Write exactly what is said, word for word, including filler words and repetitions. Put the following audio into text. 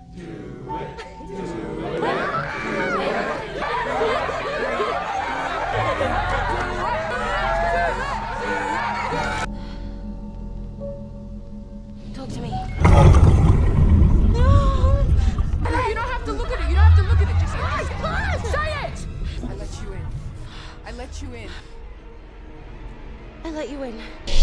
Talk to me. No! No, you don't have to look at it. You don't have to look at it. Just say, say it! I let you in. I let you in. I let you in.